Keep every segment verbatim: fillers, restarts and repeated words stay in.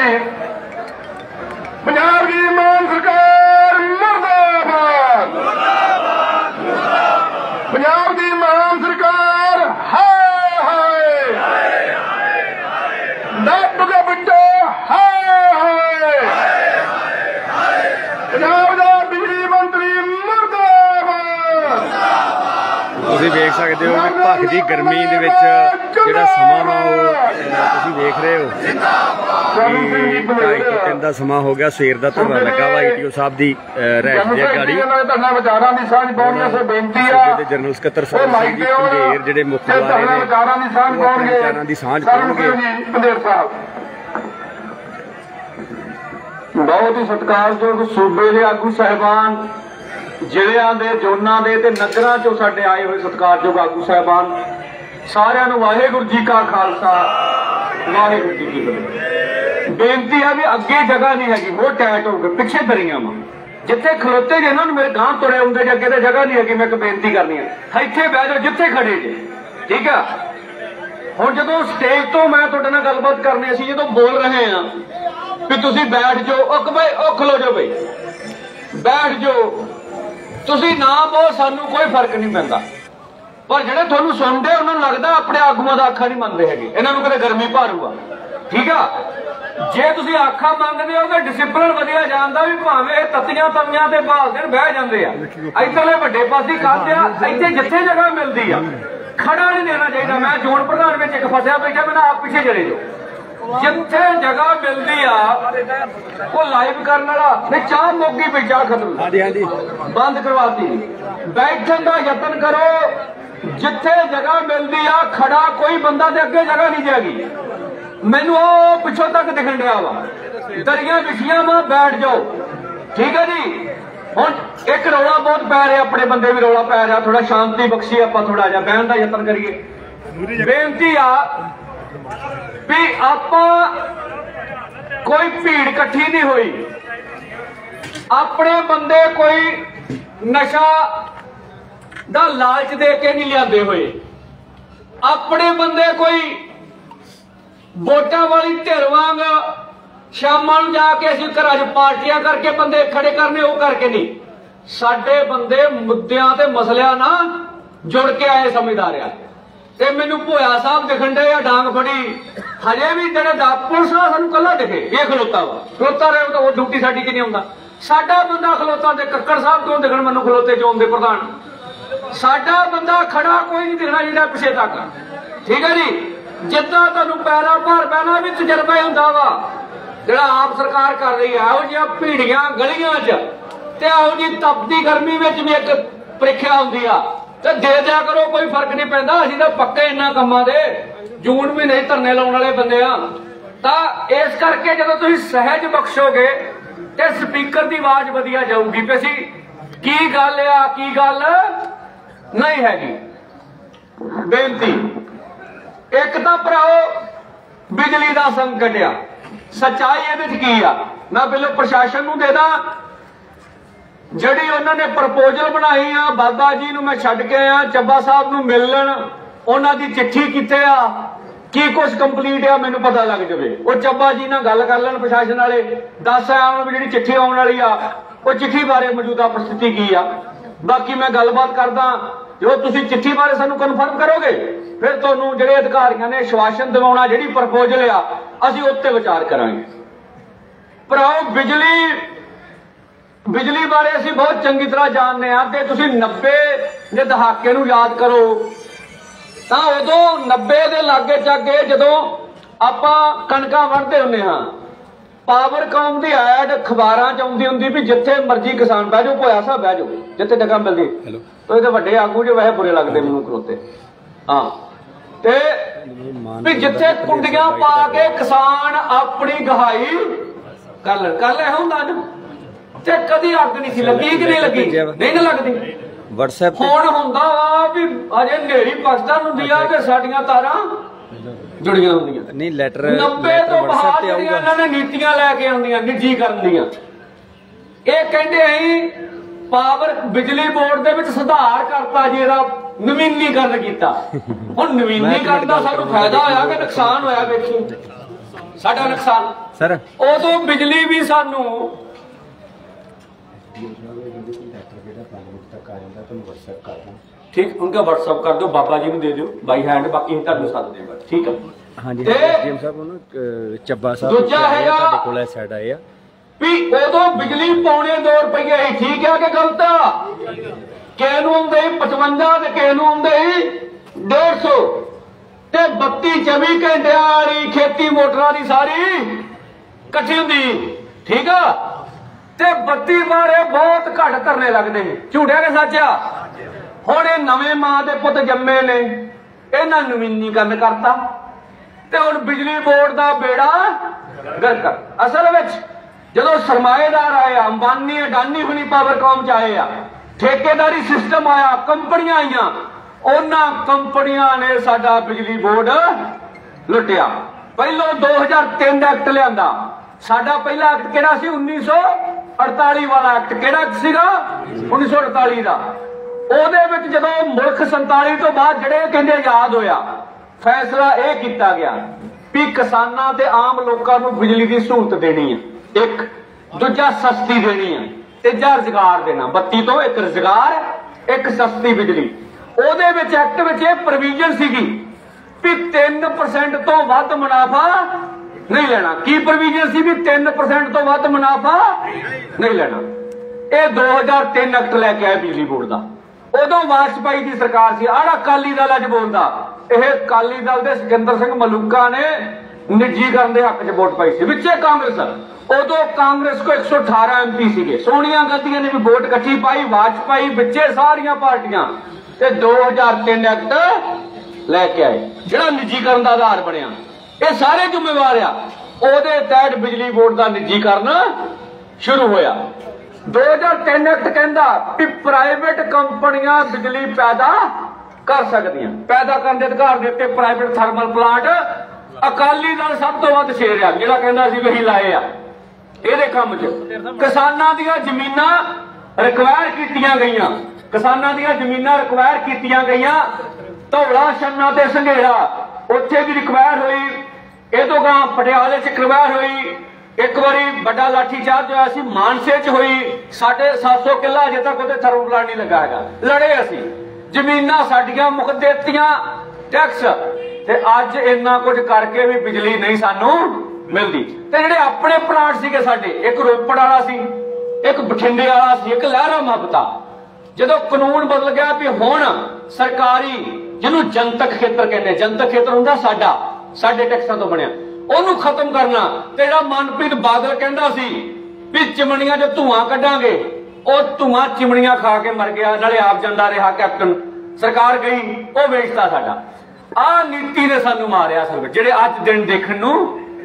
पंजाब की मान सरकार मुर्दाबाद, पंजाब की मान सरकार हाय हाय, दब का बिट्टा हाय हाय, पंजाब का बिजली मंत्री मुर्दाबाद। तुसीं वेख सकते हो कि भखदी गर्मी दे विच जिहड़ा समां वा तुसीं वेख रहे हो कि ढाई तो तीन का समा हो गया। सवेर का धरना लगा वा ईटीओ साहब की रैश की गाड़ी। जनरल सकत्तर सरदार जी पंधेर जिहड़े मुख बुलारे ने विचारां दी सांझ पाउणगे। बहुत ही सत्कारयोग सूबे के आगू साहिबान, जिलियां दे जोनां दे ते नगरां चों साडे आए हुए सत्कारयोग आगू साहिबान, सारिआं नूं वाहिगुरू जी का खालसा वाहिगुरू जी की फतेह। बेनती है भी अगे जगह नहीं हैगी, बहुत टाइट हो गए, पिछे दरियां वा जिथे खलोते जे ना मेरे गांव तुरे आउंदे जे अगे जगह नहीं हैगी। मैं एक बेनती करनी है इत्थे बह जाओ जिथे खड़े जे, ठीक है। हुण जदों स्टेज तो मैं तुहाडे नाल गलबात करनी असीं जदों बोल रहे हैं भी तुसीं बैठ जाओ, ओ भाई ओ खलो जाओ भाई बैठ जाओ, तुसीं ना बोल सानूं कोई फर्क नहीं पैंदा। पर जिहड़े तुहानूं सुणदे उन्हां नूं लगदा अपने आगूआं दा आखा नहीं मनदे हैगे, इन्हां नूं कदे गर्मी भारूआ, ठीक है। जे तुसीं आखा मंगदे हो तो डिसिपलिन वधिया जांदा भी भावें तत्तियां तवियां ते भाल देण बह जांदे आ। इधरले वड्डे पासे खांदे आ, इत्थे जिथे जगह मिलदी आ खड़ा नहीं देना चाहिए। मैं जोन प्रधान विच एक फसिया बैठा, मैंने आप पिछे चले जाओ। जिथे जगह मिलती आ वो लाइव करने वाला नहीं, चाह मोगी पे चाह खत्म बंद करवाती। बैठन का यतन करो, जिथे जगह मिलती आ खड़ा कोई बंदा दे अगे जगह नहीं जाएगी। मैनू पिछों तक दिखन दिया वा दरिया बिछिया वा, बैठ जाओ, ठीक है जी। हुण एक रौला बहुत पै रहा, अपने बंदे भी रौला पै रहा, थोड़ा शांति बख्शी आपां थोड़ा जिहा बहन का यतन करिए। बेनती आ भी आपां कोई भीड़ इकट्ठी नहीं हुई, अपने बंदे कोई नशा दा लालच दे के नहीं लियादे हुए, अपने बंदे कोई वोटां वाली धिर वांग शामां नूं जाके असीं घरां च पार्टियां करके बंदे खड़े करने वो करके नहीं। साडे बंदे मुद्दिआं ते मसलिआं नाल जुड़ के आए समझदार आ। ते मैनूं भोया साहब दिखण डे आ डांग फड़ी, हजे भी जेहड़े दा पुलिस वाला सानूं कल्ला दिखे ये खलोता वा, खलोता रहे तो वो ड्यूटी साडी च नहीं आउंदा। साडा बंदा खलोता ते कक्कड़ साहब क्यों दिखण मैनूं खलोते जोन दे प्रधान, साडा बंदा खड़ा कोई नहीं दिखना जिहड़ा पिछे तक, ठीक है जी। जिद्दां तुहानूं पैरा भर पैना भी तजर्बा ही हुंदा वा जिहड़ा आप सरकार कर रही है। इहो जिहियां भीड़ियां गलियां च ते इहो जी तपदी गर्मी विच भी एक प्रीखिया हुंदी आ ते दे दिया करो, कोई फर्क नहीं पैंदा। असीं तां पक्के इन्हां कम्मां दे जून भी नहीं धरने लाउण वाले बंदे आ। तां इस करके जदों तुसीं सहज बख्शोगे ते स्पीकर की आवाज वधिया जाऊगी भी असीं की गल आ की गल नहीं हैगी। बेनती एक तो भराओ बिजली का संकट आ, सच्चाई ये की आ। मैं पहले प्रशासन नूं दे दा जिहड़ी उन्होंने प्रपोजल बनाई आ, बाबा जी नूं मैं छड्ड के आया ਚੱਬਾ साहब नूं मिलण, उन्हां दी चिट्ठी कित्थे आ की कुछ कंप्लीट आ मैनूं पता लग जाए। वो ਚੱਬਾ जी नाल गल कर लैण प्रशासन वाले, दस आउण भी जिहड़ी चिट्ठी आउण वाली आ वो चिट्ठी बारे मौजूदा परिस्थिति की आ। बाकी मैं गलबात करदा, जो तुसीं चिट्ठी बारे सानूं कन्फर्म करोगे फिर तुहानूं जिहड़े अधिकारियों ने आश्वासन दिवाउणा जिहड़ी प्रपोजल आ असीं उत्ते विचार करांगे। भराओ बिजली बिजली बारे असीं बहुत चंगी तरह जानते हैं। ते तुसीं नब्बे के दहाके नूं याद करो तां उदों नब्बे के लागे चागे जदों आपां कणकां वढदे हुंदे हां, पावर कौम की ऐड अखबारां च आउंदी हुंदी भी जिथे मर्जी किसान बह जाओ, भोया साहब बह जाओ जिथे जगह मिलदी। तो ये वड्डे आगू जो वैसे बुरे लगते मैनूं खलोते, हाँ ते भी जिथे कुंडियां पा के किसान अपनी गहाई कर ले कर ले हुंदा ना। ते कदी अग नहीं सी लगी कि नहीं लगी, नहीं ना लगदी। व्हाट्सएप हुण हुंदा वा भी अजे नेड़ी पाकिस्तान हुंदी आ ते साडीआं तारां जुड़ियां हुंदियां नहीं। लैटर नब्बे तो बाद जिहड़ियां इन्हां ने नीतियां लैके आउंदियां निजीकरण दीयां, ਇਹ ਕਹਿੰਦੇ ਅਸੀਂ ਪਾਵਰ ਬਿਜਲੀ ਬੋਰਡ ਦੇ ਵਿੱਚ ਸੁਧਾਰ ਕਰਤਾ ਜੀ, ਇਹਦਾ ਨਵੀਨੀਕਰਨ ਕੀਤਾ। ਹੁਣ ਨਵੀਨੀਕਰਨ ਦਾ ਸਾਨੂੰ ਫਾਇਦਾ ਹੋਇਆ ਕਿ ਨੁਕਸਾਨ ਹੋਇਆ ਵੇਖੀ। साडा नुकसान सर उदों बिजली भी सानू ठीक उनका व्हाट्सएप कर दो, बाबा जी दे दो बाई हैंड, बाकी तुहानू सद देंगे। ठीक है हाँ जी ते एसडीएम साहब ਉਹਨੂੰ ਚੱਬਾ ਸਾਹਿਬ ਦੂਜਾ ਹੈਗਾ ਤੁਹਾਡੇ ਕੋਲ ਸਾਈਡ ਆਏ ਆ भी उदों बिजली पौने दो रुपये ही ठीक है कि गलत आ? किहनूं आउंदे ही पचवंजा ते किहनूं आउंदे ही डेढ़ सौ ते बत्ती चौबी घंटे वाली खेती मोटरां दी सारी कट्ठी हुंदी। ठीक आ ते बत्ती बारे बहुत घट धरने लगदे ने, झूठा कि सच आ? हुण इह नवें मां दे पुत जम्मे ने, इन्हां नवीनीकरण करता ते हुण बिजली बोर्ड दा बेड़ा गर्क। असल विच ਜਦੋਂ ਸਰਮਾਏਦਾਰ ਆਇਆ, ਅੰਬਾਨੀ ਅਡਾਨੀ ਹੁਣੀ ਪਾਵਰਕਾਮ ਚ ਆਏ ਆ, ਠੇਕੇਦਾਰੀ ਸਿਸਟਮ ਆਇਆ, ਕੰਪਨੀਆਂ ਆਈਆਂ, ਉਹਨਾਂ ਕੰਪਨੀਆਂ ਨੇ ਸਾਡਾ ਬਿਜਲੀ ਬੋਰਡ ਲੁੱਟਿਆ। ਪਹਿਲੋਂ ਦੋ ਹਜ਼ਾਰ ਤਿੰਨ ਐਕਟ ਲਿਆਂਦਾ, ਸਾਡਾ ਪਹਿਲਾ ਐਕਟ ਕਿਹੜਾ ਸੀ? ਉੱਨੀ ਸੌ ਅੜਤਾਲੀ ਵਾਲਾ ਐਕਟ। ਕਿਹੜਾ ਐਕਟ ਸੀਗਾ? ਉੱਨੀ ਸੌ ਅੜਤਾਲੀ ਦਾ। ਉਹਦੇ ਵਿੱਚ ਜਦੋਂ ਮੁਲਕ ਸੰਤਾਲੀ ਤੋਂ ਬਾਅਦ ਜਿਹੜੇ ਕਹਿੰਦੇ ਆਜ਼ਾਦ ਹੋਇਆ, ਫੈਸਲਾ ਇਹ ਕੀਤਾ ਗਿਆ ਵੀ ਕਿਸਾਨਾਂ ਤੇ ਆਮ ਲੋਕਾਂ ਨੂੰ ਬਿਜਲੀ ਦੀ ਸਹੂਲਤ ਦੇਣੀ ਹੈ, एक दूजा सस्ती देनी है, तीजा रोजगार देना। बत्ती तो एक रोजगार, एक सस्ती बिजली। ओदे विच एक्ट विच ये प्रोविजन सीगी भी तीन परसेंट तो वध मुनाफा नहीं लेना। की प्रोविजन सी भी तीन परसेंट तो वध मुनाफा नहीं लेना। ये दो हजार तीन एक्ट लैके आए बिजली बोर्ड का। उदों वाजपेयी की सरकार सी। आड़ा अकाली दल अज बोलता, यह अकाली दल के सिकंदर सिंह मलूका ने निजीकरण के हक च वोट पाई सी, विचे कांग्रेस। उदों कांग्रेस को एक सौ अठारह एम पी सीगे, सोनिया गांधी ने भी वोट इकट्ठी पाई, वाजपेयी बिचे सारिया पार्टियां ते दो हजार तीन एक्ट लैके आए जिहड़ा निजीकरण का आधार बनिया। ये सारे जिम्मेवार आ। उहदे तहत बिजली बोर्ड का निजीकरण शुरू होया। दो हजार तीन एक्ट कहंदा भी प्राइवेट कंपनियां बिजली पैदा कर सकदियां, पैदा करने के अधिकार दिते private thermal plant. Akali Dal सब तो वध शेर आ, जिहड़ा कहंदा सी वही लाए आ ਇਹਦੇ ਕੰਮ 'ਚ। ਕਿਸਾਨਾਂ ਦੀਆਂ ਜ਼ਮੀਨਾਂ ਰਿਕਵਾਇਰ ਕੀਤੀਆਂ ਗਈਆਂ, ਕਿਸਾਨਾਂ ਦੀਆਂ ਜ਼ਮੀਨਾਂ ਰਿਕਵਾਇਰ ਕੀਤੀਆਂ ਗਈਆਂ। ਧੌਲਾ ਛੰਨਾ ਤੇ ਸੰਘੇੜਾ ਉੱਥੇ ਵੀ ਰਿਕਵਾਇਰ ਹੋਈ। ਇਹ ਤੋਂ ਗਾਂ ਪਟਿਆਲੇ 'ਚ ਰਿਕਵਾਇਰ ਹੋਈ। ਇੱਕ ਵਾਰੀ ਵੱਡਾ ਲਾਠੀ ਚਾਰਜ ਹੋਇਆ ਸੀ, ਮਾਨਸੇ 'ਚ ਹੋਈ। ਸਾਢੇ ਸੱਤ ਸੌ ਕਿੱਲਾ ਅਜੇ ਤੱਕ ਉਹਦੇ ਥਰਮਲ ਪਲਾਂਟ ਨਹੀਂ ਲੱਗਾ ਹੈਗਾ। ਲੜੇ ਅਸੀਂ, ਜ਼ਮੀਨਾਂ ਸਾਡੀਆਂ ਮੁੱਕ ਦਿੱਤੀਆਂ, ਟੈਕਸ। ਤੇ ਅੱਜ ਇੰਨਾ ਕੁਝ ਕਰਕੇ ਵੀ ਬਿਜਲੀ ਨਹੀਂ ਸਾਨੂੰ मिलती। ते जिहड़े अपने प्लांट सीगे साडे, एक रोपड़ वाला सी, एक बठिंडे वाला सी, एक लहरा मापता। जदों कानून बदल गया भी हुण सरकारी जिन्हों जनतक खेतर कहते, जनतक खेतर हुंदा साडा, साडे टैक्सां तो बनिया, ओनू खत्म करना। ते जिहड़ा मनप्रीत बादल कहंदा सी भी चिमनियां जो धुआं कढांगे, ਉਹ ਧੂਆਂ ਚਿਮਣੀਆਂ ਖਾ ਕੇ ਮਰ ਗਿਆ, ਨਾਲੇ ਆਪ ਜਾਂਦਾ ਰਿਹਾ ਕੈਪਟਨ। ਸਰਕਾਰ ਗਈ, ਉਹ ਵੇਚਤਾ ਸਾਡਾ। ਆਹ ਨੀਤੀ ਨੇ ਸਾਨੂੰ ਮਾਰਿਆ ਅਸਲ ਵਿੱਚ, ਜਿਹੜੇ ਅੱਜ ਦਿਨ ਦੇਖਣ ਨੂੰ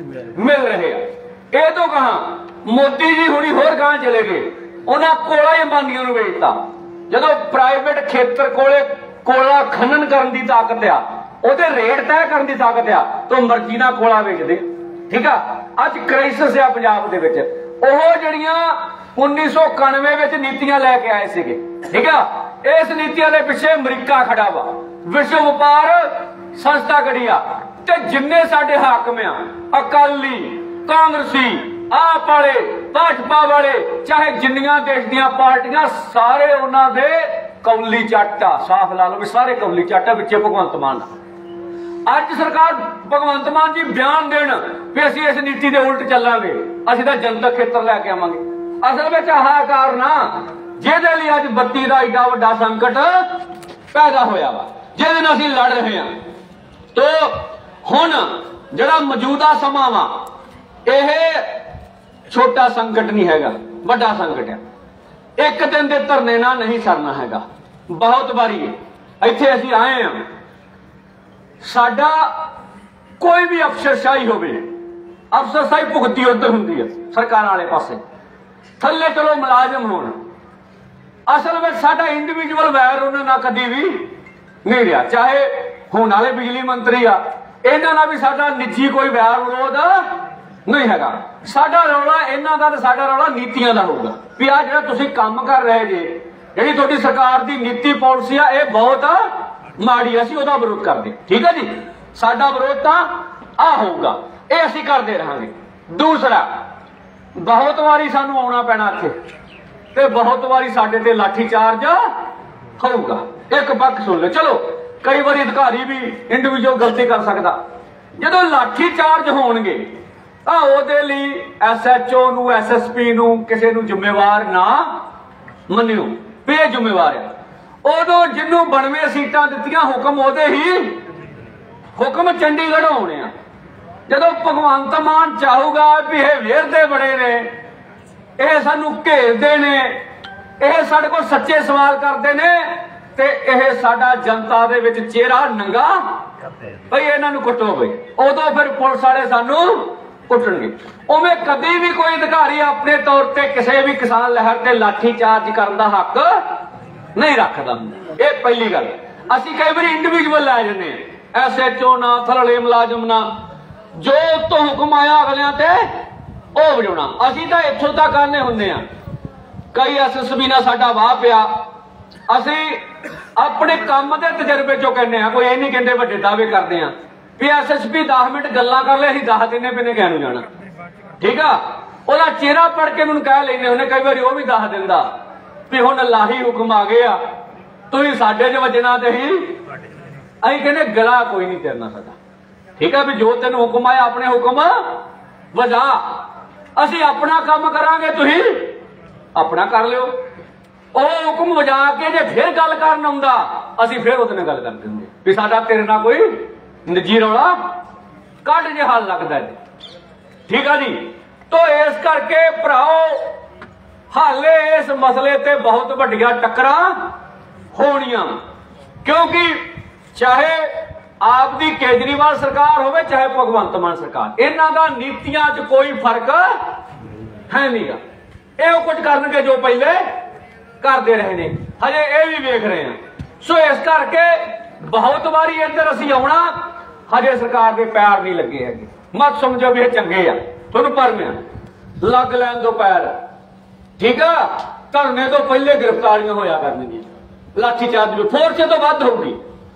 ਮਿਲ ਰਹੇ ਆ। ਇਹ ਤੋਂ ਕਹਾਂ ਮੋਦੀ ਜੀ ਹੁਣੀ ਹੋਰ ਗਾਂ ਚਲੇ ਗਏ, ਉਹਨਾਂ ਕੋਲਾ ਹੀ ਅੰਬਾਨੀਆਂ ਨੂੰ ਵੇਚਤਾ। ਜਦੋਂ ਪ੍ਰਾਈਵੇਟ ਖੇਤਰ ਕੋਲੇ ਕੋਲਾ ਖਨਨ ਕਰਨ ਦੀ ਤਾਕਤ ਆ, ਉਹਦੇ ਰੇਟ ਤੈਅ ਕਰਨ ਦੀ ਤਾਕਤ ਆ, ਤਾਂ ਮਰਜ਼ੀ ਨਾਲ ਕੋਲਾ ਵੇਚਦੇ। ਠੀਕ ਆ, ਅੱਜ ਕ੍ਰਾਈਸਿਸ ਆ ਪੰਜਾਬ ਦੇ ਵਿੱਚ। ਉਹ ਜਿਹੜੀਆਂ उन्नीस सौ इक्यानवे में नीतियां लैके आए थे, ठीक है। इस नीतियां के पिछे अमरीका खड़ा वा, विश्व व्यापार संस्था खड़ी आ, ते जिन्ने साडे हाकम आ, अकाली, कांग्रेसी, आप वाले, भाजपा वाले, चाहे जिन्नियां देश दियां पार्टियां, सारे उन्हां दे कौली चट आ। साफ ला लो भी सारे कौली चट आ, विचे भगवंत मान। अज सरकार भगवंत मान जी बयान देन भी असीं इस नीति दे उल्ट चलांगे, असीं तां जनतक खेतर लैके आवांगे। असल में आह कारण जिहदे लई अज बत्ती का एडा वड्डा संकट पैदा होया वा, जिहदे नाल असीं लड़ रहे हैं। तो हुण जिहड़ा मौजूदा समां वा, इह छोटा संकट नहीं हैगा, वड्डा संकट है। एक दिन दे धरने नाल नहीं सरना हैगा। बहुत बारी इत्थे असीं आए हां, साडा कोई भी अफसरशाही होवे, अफसरशाही भुगती उधर हुंदी है सरकार वाले पासे, थले चलो मुलाजम होण। असल में साडा इंडिविजुअल वैर उन्हां नाल कदी भी नहीं रहा। चाहे हुण वाले बिजली मंत्री आ, इन्हां नाल भी साडा निजी कोई वैर विरोध नहीं हैगा। साडा रौला इन्हां दा ते साडा रौला नीतियां दा होगा भी आ जिहड़ा तुसीं काम कर रहे जे, जिहड़ी तुहाडी सरकार दी नीति पॉलिसी आ, इह बहुत माड़ी, असीं ओहदा विरोध करदे। ठीक है जी, साडा विरोध तां आ होऊगा। ये असीं करते रहांगे। दूसरा, बहुत वारी सानू आउणा पैना इत्थे ते बहुत वारी साडे ते लाठी चार्ज होऊगा। एक पक्ष सुन लो, चलो कई बार अधिकारी भी इंडिविजुअल गलती कर सकता। जदों लाठी चार्ज होणगे तां ओहदे लई एस एच ओ नूं एस एस पी नूं किसी नूं जिम्मेवार ना मन्निओ भी ये जिम्मेवार है। उदों जिन्हों बनवे सीटां दित्तियां हुक्म ओहदे ही हुक्म चंडीगढ़ होने आ। जदों भगवंत मान चाहूगा भी ये वेरदे बड़े ने, ये सानू घेरदे ने, ये साडे कोल सच्चे सवाल करते ने ते ये साडा जनता दे विच चेहरा नंगा भई इन्हां नूं कुੱਟो बई, उदों फिर पुलिस वाले सानू कुੱਟणगे। उवें कभी भी कोई अधिकारी अपने तौर पर किसी भी किसान लहर ते लाठी चार्ज करने का हक नहीं रखता। ये पहली गल। असीं कई बार इंडिविजुअल लै जन्ने एस एच ओ ना थल्ले मुलाजम ना, जो तो हुक्म आया अगलियां ते ओह वजाउणा। असीं तां इत्थों तक आने हुंदे आ, कई एस एस बी नाल साडा वाह पिया, असीं अपने काम के तजर्बे चो कहने हैं, कोई ये नहीं कहते वड्डे दावे करते हैं भी एस एस पी दस मिनट गल्लां कर ले असीं दस दिने पैने कहनूं जाना। ठीक आ, ओहदा चेहरा पढ़ के मैनूं कह लैंदे हुणे, कई बार वह भी दस दिंदा भी हुण लाही हुक्म आ गया तुसीं साडे च वजना ते ही असीं कहने गला कोई नहीं तेरना साडा। ठीक है, भी जो तेन हुक्म आया अपने हुक्म वजा, असीं अपना काम करांगे तुसीं अपना कर लिओ। ਉਹ हुक्म वजा के जे फिर गल करन आउंदा असीं फिर ਉਹਦੇ ਨਾਲ गल करदे हुंदे भी साडा तेरे नाल कोई निजी रौला ਕੱਢ जे हाल लगदा जी। ठीक है जी, तो इस करके भराओ हाले इस मसले ते बहुत वड्डियां टक्करां होणियां, क्योंकि चाहे आप दी केजरीवाल सरकार होवे चाहे भगवंत मान सरकार, इन्हां दा नीतियां च कोई फर्क है नहींगा। ਇਹ कुछ करनगे जो पहले करते रहे ने, हजे ये भी वेख रहे हैं। सो इस करके बहुत बारी इधर असीं आउणा, हजे सरकार के पैर नहीं लगे है। मत समझो भी ये चंगे आ, तुहानूं भरमे लग लैन दो पैर। ठीक है, धरने तो पहले गिरफ्तारियां होया करनगियां, लाठी चार्ज भी फोर्स तो वध होगी।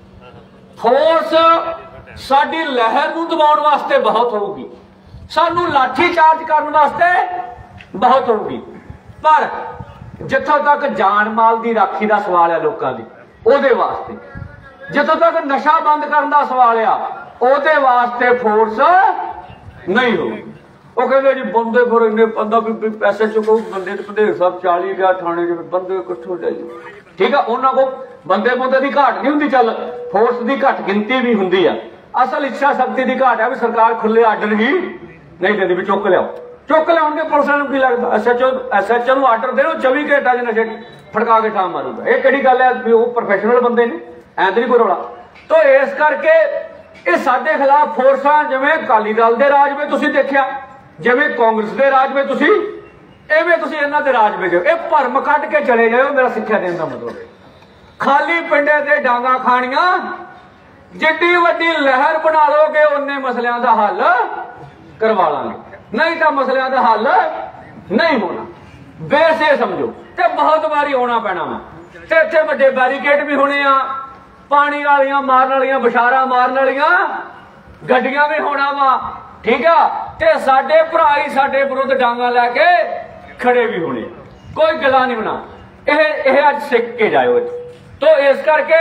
फोर्स साडी लहर नूं दबाउण वास्ते बहुत होगी, सानू लाठी चार्ज करने वास्ते बहुत होगी, पर जिथों तक जान माल की राखी का सवाल है लोगों की, ਉਹਦੇ वास्ते जिथों तक नशा बंद करने का सवाल आ ਉਹਦੇ वास्ते फोर्स नहीं होगी। वो कहते जी बंदे फिर इन्ने बंदा भी पैसे चुको बंदे बंदे सब चाली गया थाने च बंदे कितों जाइए। ठीक है, उन्होंने को बंदे बंदे की घाट नहीं होंगी, चल फोर्स की घट गिनती भी होंगी है, असल इच्छा शक्ति की घाट है भी सरकार खुले आर्डर ही नहीं देती भी चुक लियाओ, चुक लिया पुलिस की लगता S H O S H O order दे चौबी घंटा च नशे फड़का के ठा मारूगा। ये किहड़ी गल है भी वो प्रोफैशनल बंदे ने, ऐ तो नहीं कोई रौला। तो इस करके ये साडे खिलाफ फोर्सां जिवें अकाली दल के राज में तुसीं देखिया, जिवें कांग्रेस के राज में तुसीं इवें तुसीं इन्हां दे राज में जाओ, ये भरम कढ के चले जाओ। मेरा सिक्ख्या देने का मतलब खाली पिंडे ते डांगा खाणियां, जिड्डी वड्डी लहर बना लोगे उन्ने मसलियां दा हल करवा लांगे, नहीं तो मसलियां का हल नहीं होना। वैसे समझो तो बहुत बारी आना पैना वा, ते इत्थे वड्डे बैरीकेड भी होने आ, पानी वालियां मारन वालियां बशारा मारन वालियां गड्डियां भी होना वा। ठीक है, ते साडे भरा ही साडे विरुद्ध डांगा लैके खड़े भी होने, कोई गला नहीं बना। यह यह अज सिख के जाओ। तो इस करके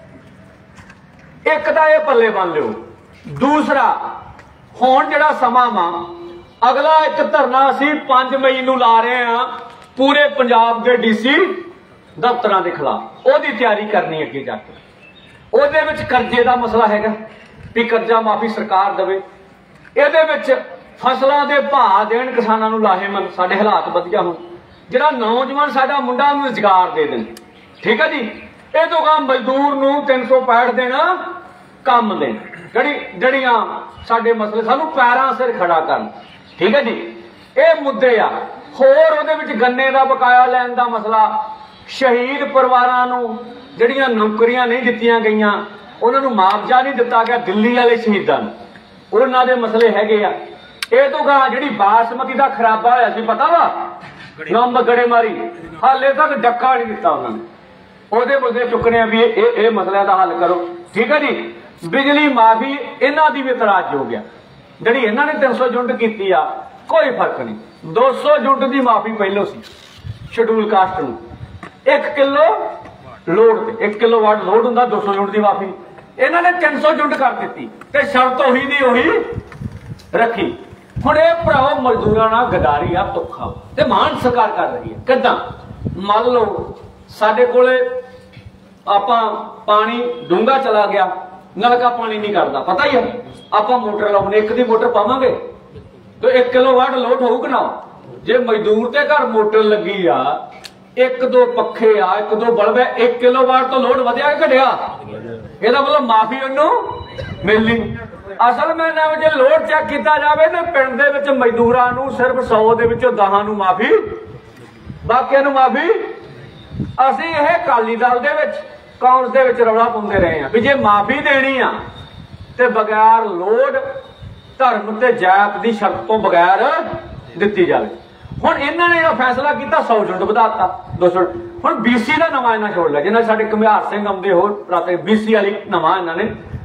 एक तो यह पल्ले बन लियो, दूसरा हुण जिहड़ा समा वा अगला एक धरना असीं पांच मई नूं ला रहे हैं पूरे पंजाब के डी सी दफ्तरां के खिलाफ, ओहदी तैयारी करनी अगे जाके। ਉਹਦੇ ਵਿੱਚ ਕਰਜ਼ੇ ਦਾ ਮਸਲਾ ਹੈਗਾ ਵੀ ਕਰਜ਼ਾ ਮਾਫੀ ਸਰਕਾਰ ਦੇਵੇ, ਇਹਦੇ ਵਿੱਚ ਫਸਲਾਂ ਦੇ ਭਾਅ ਦੇਣ ਕਿਸਾਨਾਂ ਨੂੰ ਲਾਹੇਮੰਦ, ਸਾਡੇ ਹਾਲਾਤ ਵਧੀਆ ਹੋਣ, ਜਿਹੜਾ ਨੌਜਵਾਨ ਸਾਡਾ ਮੁੰਡਾ ਨੂੰ ਰੁਜ਼ਗਾਰ ਦੇ ਦੇਣ। ਠੀਕ ਹੈ ਜੀ, ਇਹ ਤੋਂ ਕੰਮ ਮਜ਼ਦੂਰ ਨੂੰ ਤਿੰਨ ਸੌ ਪੈਂਹਠ ਦੇਣਾ ਕੰਮ ਦੇਣ, ਜਿਹੜੀ ਜਿਹੜੀਆਂ ਸਾਡੇ ਮਸਲੇ ਸਾਨੂੰ ਪੈਰਾਂ ਸਿਰ ਖੜਾ ਕਰਨ। ठीक है जी, ये मुद्दे आ। होर ਉਹਦੇ ਵਿੱਚ गन्ने का बकाया लैन का मसला, शहीद परिवारां नूं ਜਿਹੜੀਆਂ नौकरियां नहीं दित्तियां गईयां उन्हां नूं मुआवजा नहीं दिता गया, दिल्ली वाले शहीदां नूं उन्हां दे मसले हैगे आ। ये तो गा जिहड़ी बासमती का खराबा होया सी पता वा नंब गड़ेमारी, हाले तक डक्का नहीं दिता उन्होंने, ਉਹਦੇ मुद्दे चुकने भी ये मसलियां का हल करो। ठीक है जी, बिजली माफी इन्हां दी भी इतराज हो गया, ਜਿਹੜੀ ਇਹਨਾਂ ਨੇ तीन सौ ਯੂਨਿਟ ਕੀਤੀ ਆ ਕੋਈ ਫਰਕ ਨਹੀਂ। दो सौ ਯੂਨਿਟ ਦੀ ਮਾਫੀ ਪਹਿਲੋਂ ਸੀ ਸ਼ਡਿਊਲ ਕਾਸਟ ਨੂੰ। एक किलो लोड ते एक किलो वाट लोड ਹੁੰਦਾ दो सौ ਯੂਨਿਟ ਦੀ ਮਾਫੀ, ਇਹਨਾਂ ਨੇ तीन सौ ਯੂਨਿਟ ਕਰ ਦਿੱਤੀ ਤੇ ਸ਼ਰਤ ਉਹੀ ਦੀ ਉਹੀ ਰੱਖੀ। ਹੁਣ ਇਹ ਭਰਾਓ ਮਜ਼ਦੂਰਾਂ ਨਾਲ ਗਦਾਰੀ ਆ, ਧੋਖਾ ਤੇ ਮਾਨ ਸਰਕਾਰ ਕਰ ਰਹੀ ਹੈ। ਕਿੱਦਾਂ? ਮੰਨ ਲਓ ਸਾਡੇ ਕੋਲੇ ਆਪਾਂ ਪਾਣੀ ਡੂੰਘਾ ਚਲਾ ਗਿਆ, ਨਲਕਾ ਪਾਣੀ ਨਹੀਂ ਕਰਦਾ, ਪਤਾ ਹੀ ਹੈ, ਆਪਾਂ ਮੋਟਰ ਲਾਉਣੇ, ਇੱਕ ਦੀ ਮੋਟਰ ਪਾਵਾਂਗੇ ਤੇ एक किलो वाट लोड ਹੋਊਗਾ ਨਾ। ਜੇ ਮਜ਼ਦੂਰ ਤੇ ਘਰ ਮੋਟਰ ਲੱਗੀ ਆ, ਇੱਕ ਦੋ ਪੱਖੇ ਆ, ਇੱਕ ਦੋ ਬਲਬ ਹੈ, एक किलो वाट ਤੋਂ ਲੋਡ ਵਧਿਆ ਕਿ ਘਟਿਆ? ਇਹਦਾ ਮਤਲਬ ਮਾਫੀ ਉਹਨੂੰ ਮਿਲਣੀ। ਅਸਲ ਮੈਂ ਨਾ ਜੇ ਲੋਡ ਚੈੱਕ ਕੀਤਾ ਜਾਵੇ ਤੇ ਪਿੰਡ ਦੇ ਵਿੱਚ ਮਜ਼ਦੂਰਾਂ ਨੂੰ ਸਿਰਫ सौ ਦੇ ਵਿੱਚੋਂ ਦਸ ਨੂੰ ਮਾਫੀ, ਬਾਕੀਆਂ ਨੂੰ ਮਾਫੀ। ਅਸੀਂ ਇਹ ਅਕਾਲੀ ਦਲ ਦੇ ਵਿੱਚ ਕਾਂਗਰਸ ਦੇ ਵਿੱਚ ਰੌਲਾ ਪਾਉਂਦੇ ਰਹੇ ਆ ਵੀ ਜੇ ਮਾਫੀ ਦੇਣੀ ਆ ਤੇ ਬਗੈਰ ਲੋਡ ਧਰਮ ਤੇ ਜਾਤ ਦੀ ਸ਼ਰਤ ਤੋਂ ਬਗੈਰ ਦਿੱਤੀ ਜਾਵੇ। ਹੁਣ ਇਹਨਾਂ ਨੇ ਜਿਹੜਾ ਫੈਸਲਾ ਕੀਤਾ सौ ਯੂਨਿਟ ਵਧਾਤਾ दो सौ। ਹੁਣ ਬੀਸੀ ਦਾ ਨਵਾਂ ਇਹਨਾਂ ਛੋੜ ਲਿਆ, ਜਿਹਨਾਂ ਸਾਡੇ ਘੁਮਿਆਰ ਸਿੰਘ ਆਉਂਦੇ ਹੋਰ ਰਾਤੇ ਬੀਸੀ ਵਾਲੀ ਨਵਾਂ ਇਹਨਾਂ ਨੇ